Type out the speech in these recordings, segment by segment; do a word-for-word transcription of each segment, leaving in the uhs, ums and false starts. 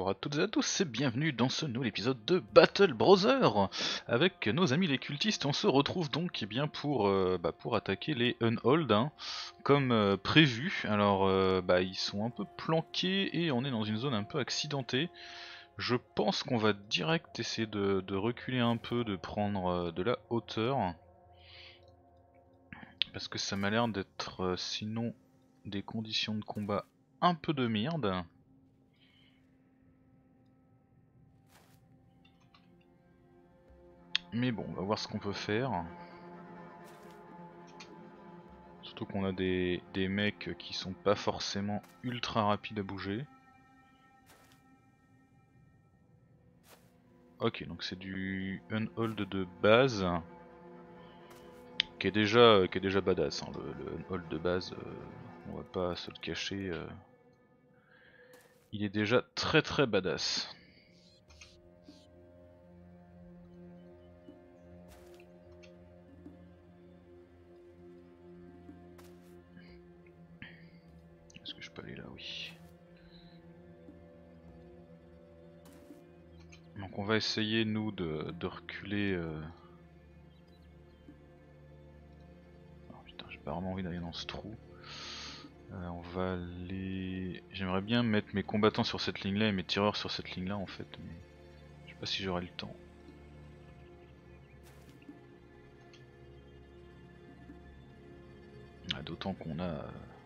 bonjour à toutes et à tous et bienvenue dans ce nouvel épisode de Battle Brother. Avec nos amis les cultistes, on se retrouve donc eh bien, pour, euh, bah, pour attaquer les Unhold, hein, comme euh, prévu. Alors euh, bah, ils sont un peu planqués et on est dans une zone un peu accidentée. Je pense qu'on va direct essayer de, de reculer un peu, de prendre euh, de la hauteur. Parce que ça m'a l'air d'être euh, sinon des conditions de combat un peu de merde. Mais bon, on va voir ce qu'on peut faire. Surtout qu'on a des, des mecs qui sont pas forcément ultra rapides à bouger. Ok, donc c'est du unhold de base. Qui est déjà, qui est déjà badass. Hein. Le, le unhold de base, euh, on va pas se le cacher. Euh, il est déjà très très badass. Est-ce que je peux aller là? Oui. Donc on va essayer nous de, de reculer. Euh... Oh putain, j'ai pas vraiment envie d'aller dans ce trou. Euh, on va aller... J'aimerais bien mettre mes combattants sur cette ligne là et mes tireurs sur cette ligne là en fait. Mais je sais pas si j'aurai le temps. Ah, d'autant qu'on a euh,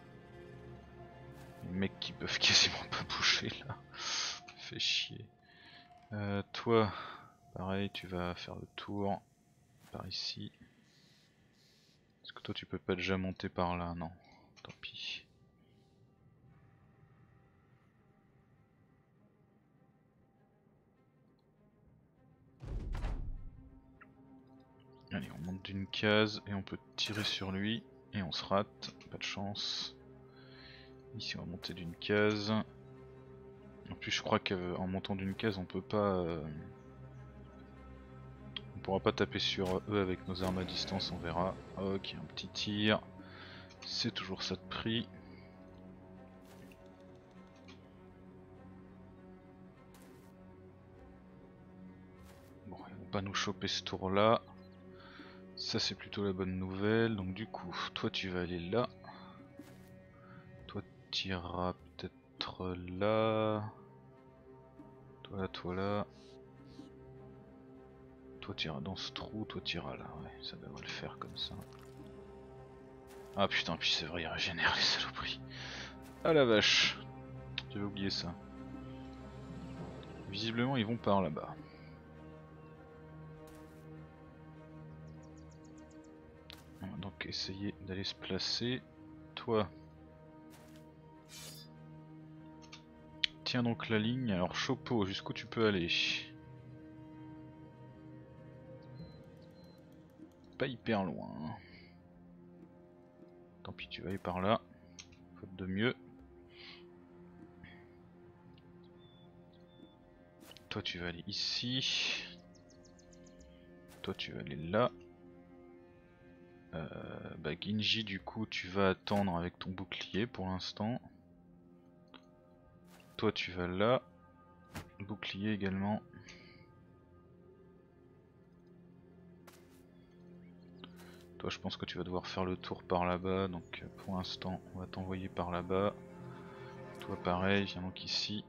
des mecs qui peuvent quasiment pas bouger là. Fait chier. Euh, toi, pareil, tu vas faire le tour par ici. Est-ce que toi tu peux pas déjà monter par là? Non, tant pis. Allez, on monte d'une case et on peut tirer sur lui. Et on se rate, pas de chance. Ici on va monter d'une case. En plus je crois qu'en montant d'une case on peut pas... Euh... On pourra pas taper sur eux avec nos armes à distance, on verra. Ok, un petit tir. C'est toujours ça de prix. Bon, ils vont pas nous choper ce tour là. Ça c'est plutôt la bonne nouvelle. Donc du coup, toi tu vas aller là. Toi tu iras peut-être là. Toi là, toi là. Toi tu iras dans ce trou, toi tu iras là. Ouais, ça devrait le faire comme ça. Ah putain, puis c'est vrai, il régénère les saloperies. Ah la vache. J'avais oublié ça. Visiblement ils vont par là-bas. On va donc essayer d'aller se placer. Toi. Tiens donc la ligne. Alors Chopo, jusqu'où tu peux aller? Pas hyper loin. Tant pis, tu vas aller par là. Faute de mieux. Toi tu vas aller ici. Toi tu vas aller là. Euh, bah Ginji du coup tu vas attendre avec ton bouclier pour l'instant. Toi tu vas là. Bouclier également. Toi je pense que tu vas devoir faire le tour par là-bas. Donc pour l'instant on va t'envoyer par là-bas. Toi pareil, viens donc ici.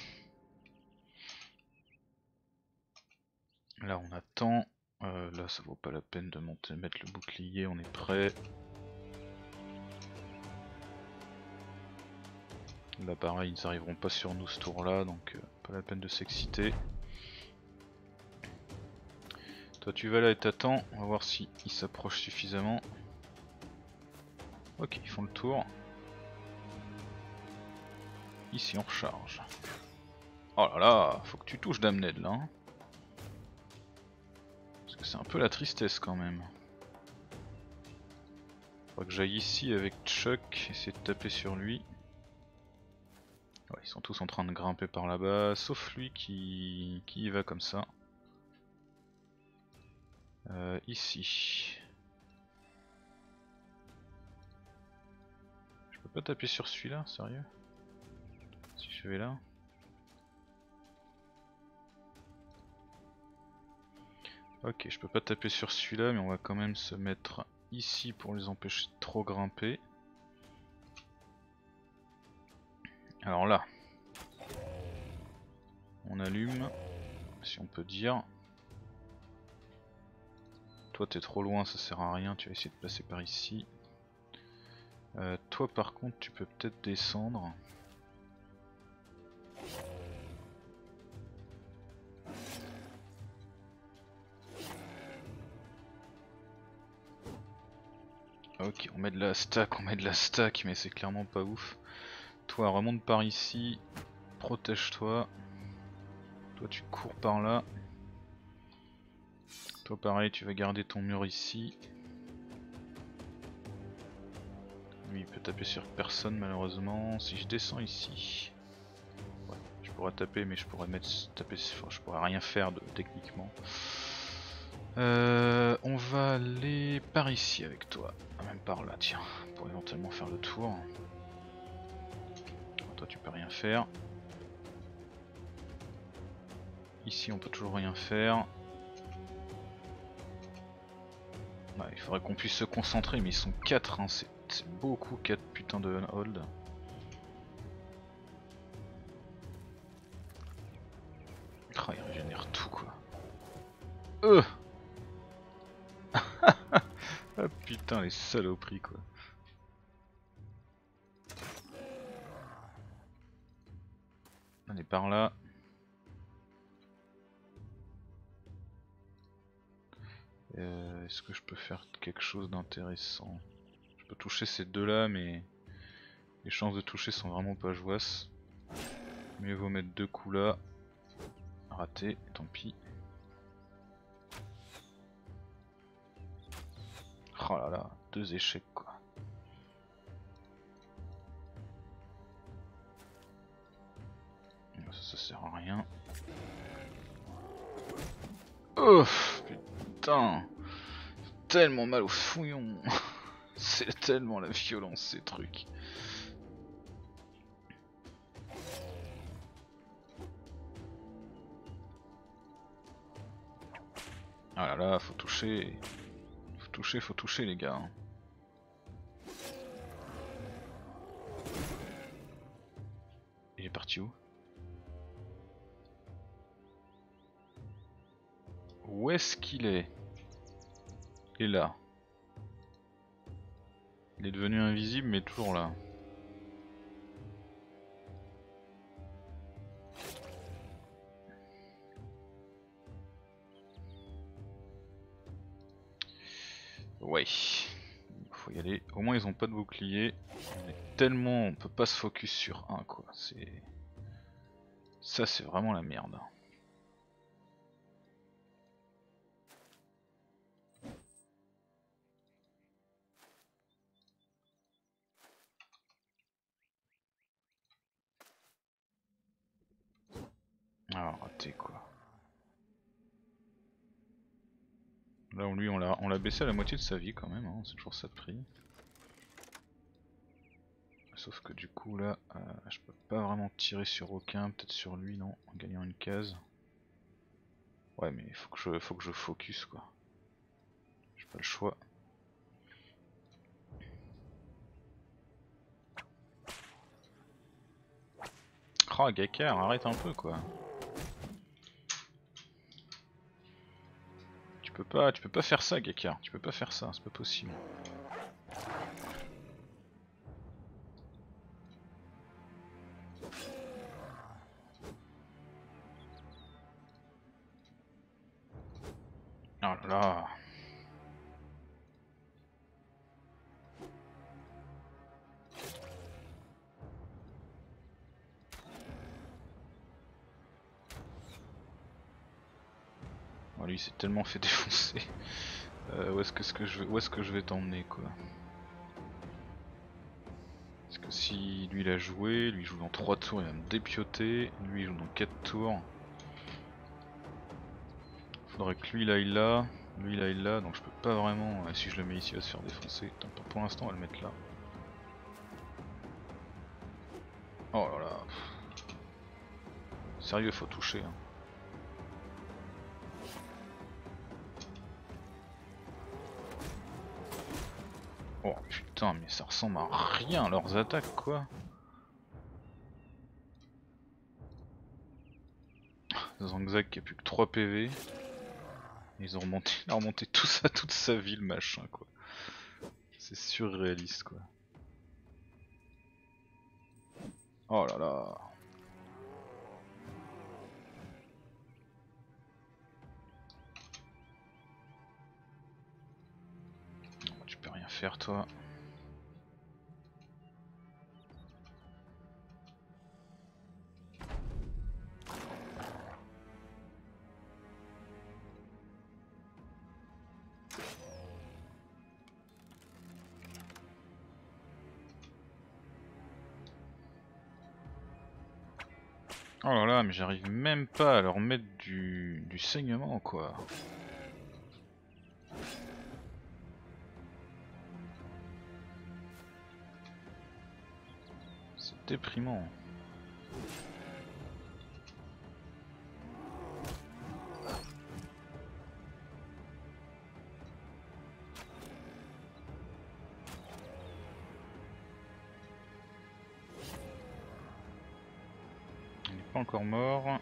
Là on attend. Euh, là ça vaut pas la peine de monter, mettre le bouclier, on est prêt. Là pareil, ils n'arriveront pas sur nous ce tour là, donc euh, pas la peine de s'exciter. Toi tu vas là et t'attends, on va voir si ils s'approchent suffisamment. Ok, ils font le tour. Ici on recharge. Oh là là, faut que tu touches Damned là. Hein. Parce que c'est un peu la tristesse quand même. Faudra que j'aille ici avec Chuck, essayer de taper sur lui. Ouais, ils sont tous en train de grimper par là-bas, sauf lui qui... qui y va comme ça. Euh, ici. Je peux pas taper sur celui-là, sérieux? Si je vais là. Ok, je peux pas taper sur celui-là, mais on va quand même se mettre ici pour les empêcher de trop grimper. Alors là, on allume, si on peut dire. Toi t'es trop loin, ça sert à rien, tu vas essayer de passer par ici. Euh, toi par contre tu peux peut-être descendre. Ok, on met de la stack, on met de la stack, mais c'est clairement pas ouf. Toi remonte par ici, protège-toi. Toi tu cours par là. Toi pareil, tu vas garder ton mur ici. Lui il peut taper sur personne malheureusement. Si je descends ici, ouais, je pourrais taper mais je pourrais mettre taper, enfin, je pourrais rien faire de, techniquement. Euh, on va aller par ici avec toi, ah, même par là tiens, pour éventuellement faire le tour. Toi tu peux rien faire. Ici on peut toujours rien faire. Ouais, il faudrait qu'on puisse se concentrer mais ils sont quatre hein, c'est beaucoup quatre putains de hold. Oh, il régénère tout quoi. Euh Ah putain les saloperies quoi. On est par là. Euh, Est-ce que je peux faire quelque chose d'intéressant? Je peux toucher ces deux là mais les chances de toucher sont vraiment pas joyeuses. Mieux vaut mettre deux coups là. Raté, tant pis. Oh là là, deux échecs quoi. Ça, ça sert à rien. Oh putain, tellement mal au fouillon. C'est tellement la violence ces trucs. Ah là là, faut toucher. Faut toucher, faut toucher les gars. Il est parti où? Où est-ce qu'il est? Il est là. Il est devenu invisible mais toujours là. Ouais. Faut y aller. Au moins ils ont pas de bouclier. On est tellement... on peut pas se focus sur un quoi. C'est... ça c'est vraiment la merde. Ah raté quoi. Là on lui on l'a on l'a baissé à la moitié de sa vie quand même, hein. C'est toujours ça de prix. Sauf que du coup là, euh, je peux pas vraiment tirer sur aucun, peut-être sur lui non, en gagnant une case. Ouais mais il faut que je faut que je focus quoi. J'ai pas le choix. Oh Gakar, arrête un peu quoi. Tu peux pas, tu peux pas faire ça Gakar, tu peux pas faire ça, c'est pas possible. Oh là là. Oh, lui il s'est tellement fait défoncer. Euh, où est-ce que, ce que je, où est-ce que je vais t'emmener quoi? Parce que si lui il a joué, lui il joue dans trois tours, il va me dépioter, lui il joue dans quatre tours. Faudrait que lui il aille là, lui il aille là, donc je peux pas vraiment, euh, si je le mets ici il va se faire défoncer. Tant pis, pour l'instant on va le mettre là. Oh là là. Sérieux faut toucher hein. putain, mais ça ressemble à rien leurs attaques quoi. Zangzak qui a plus que trois P V. Ils ont remonté, il a remonté tout ça, toute sa vie le machin quoi. C'est surréaliste quoi. Oh là là. Tu peux rien faire toi. Oh là là, mais j'arrive même pas à leur mettre du, du saignement quoi. C'est déprimant. Il n'est pas encore mort.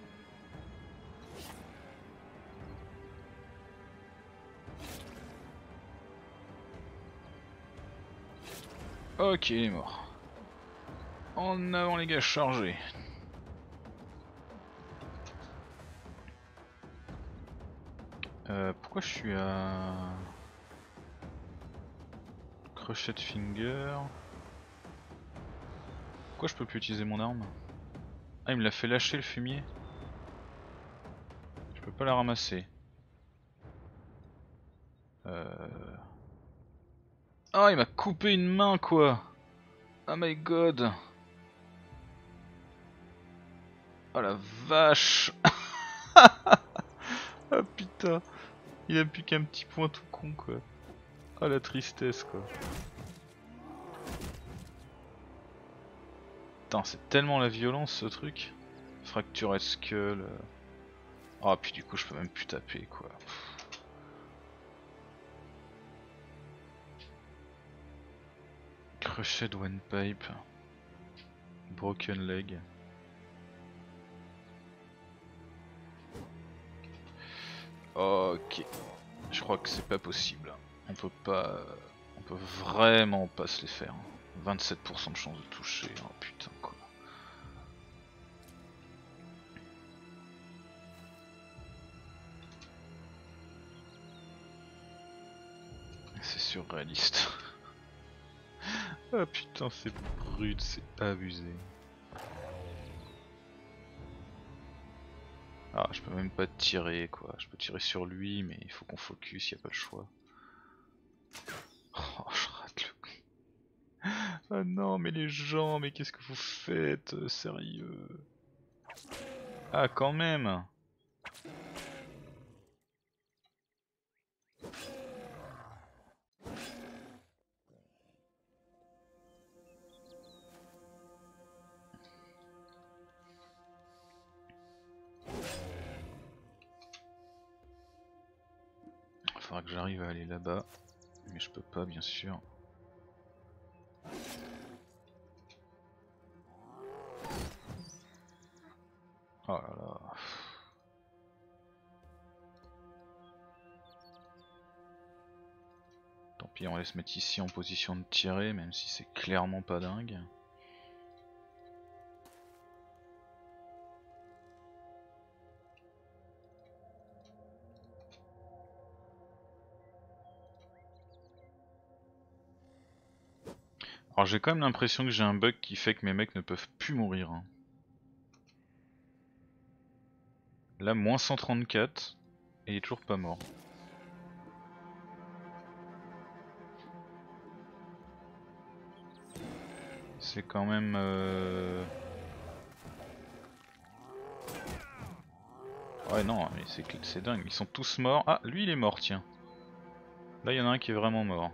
Ok, il est mort. En avant les gars, chargés. Euh, pourquoi je suis à... Crochet finger. Pourquoi je peux plus utiliser mon arme? Ah, il me l'a fait lâcher le fumier. Je peux pas la ramasser. Euh... Ah, il m'a coupé une main quoi. Oh my god. Oh la vache. Ah putain. Il a plus qu'un petit point tout con quoi. Ah la tristesse quoi. Putain, c'est tellement la violence ce truc. Fracture skull. Ah, puis du coup, je peux même plus taper quoi. Crushed one pipe. Broken leg. Ok. Je crois que c'est pas possible. On peut pas. On peut vraiment pas se les faire. vingt-sept pour cent de chance de toucher. Oh putain quoi. C'est surréaliste. Ah putain, c'est brut, c'est abusé. Ah, je peux même pas tirer quoi. Je peux tirer sur lui, mais il faut qu'on focus, y a pas le choix. Oh, je rate le coup. Ah non, mais les gens, mais qu'est-ce que vous faites? euh, Sérieux? Ah, quand même! Il faudra que j'arrive à aller là-bas, mais je peux pas, bien sûr. Oh là là. Tant pis, on va se mettre ici en position de tirer, même si c'est clairement pas dingue. Alors j'ai quand même l'impression que j'ai un bug qui fait que mes mecs ne peuvent plus mourir. Hein. Là, moins cent trente-quatre, et il est toujours pas mort. C'est quand même... Euh... Ouais non, mais c'est dingue, ils sont tous morts. Ah, lui il est mort, tiens. Là il y en a un qui est vraiment mort.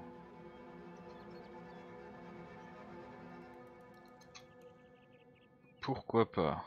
Pourquoi pas?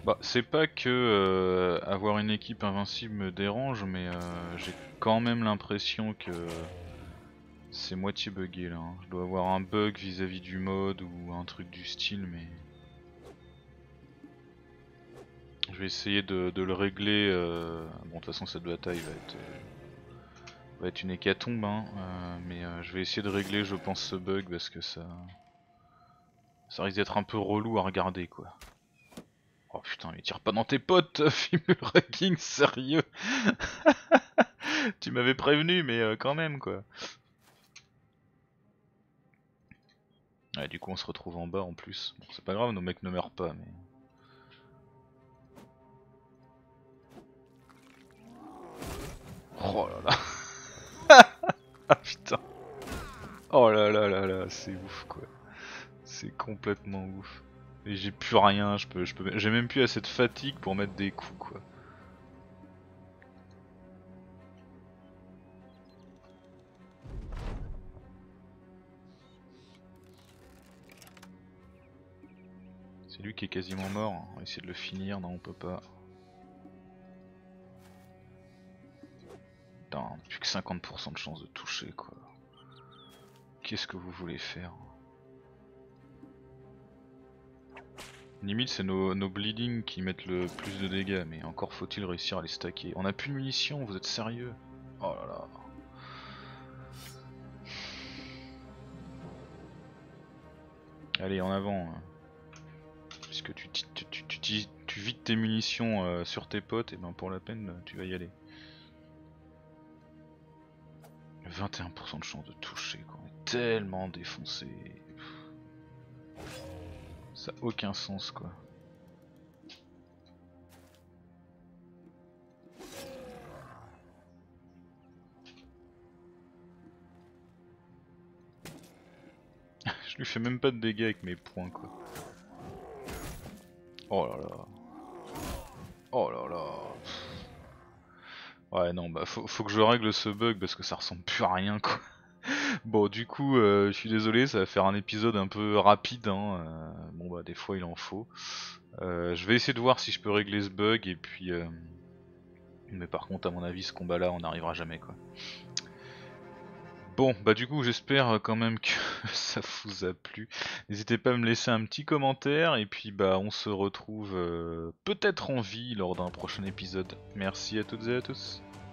Bah, c'est pas que euh, avoir une équipe invincible me dérange, mais euh, j'ai quand même l'impression que c'est moitié buggé là. Hein. Je dois avoir un bug vis-à-vis du mode ou un truc du style, mais je vais essayer de, de le régler. Euh... Bon, de toute façon, cette bataille va être, euh, va être une hécatombe, hein, euh, mais euh, je vais essayer de régler, je pense, ce bug parce que ça, ça risque d'être un peu relou à regarder, quoi. Oh putain, mais tire pas dans tes potes, Fimul King, sérieux. Tu m'avais prévenu, mais euh, quand même, quoi. Ouais, du coup, on se retrouve en bas en plus. Bon, c'est pas grave, nos mecs ne meurent pas, mais. Oh là là. Ah putain. Oh là là là là, c'est ouf, quoi. C'est complètement ouf. Et j'ai plus rien, je peux, je peux, j'ai même plus assez de fatigue pour mettre des coups, quoi. C'est lui qui est quasiment mort, on va essayer de le finir, non on peut pas. Putain, on a plus que cinquante pour cent de chance de toucher, quoi. Qu'est-ce que vous voulez faire? Limite c'est nos, nos bleeding qui mettent le plus de dégâts, mais encore faut-il réussir à les stacker. On a plus de munitions, vous êtes sérieux? Oh là là. Allez, en avant. Hein. Puisque tu, tu, tu, tu, tu, tu vides tes munitions euh, sur tes potes, et ben pour la peine tu vas y aller. vingt et un pour cent de chance de toucher, quoi. On est tellement défoncé. Ça a aucun sens, quoi. Je lui fais même pas de dégâts avec mes poings, quoi. Oh là là. Oh là là. Ouais non bah faut, faut que je règle ce bug parce que ça ressemble plus à rien, quoi. Bon du coup euh, je suis désolé, ça va faire un épisode un peu rapide, hein. euh, bon bah des fois il en faut. Euh, je vais essayer de voir si je peux régler ce bug et puis... Euh... Mais par contre à mon avis ce combat là on n'arrivera jamais, quoi. Bon bah du coup j'espère quand même que ça vous a plu. N'hésitez pas à me laisser un petit commentaire et puis bah on se retrouve euh, peut-être en vie lors d'un prochain épisode. Merci à toutes et à tous.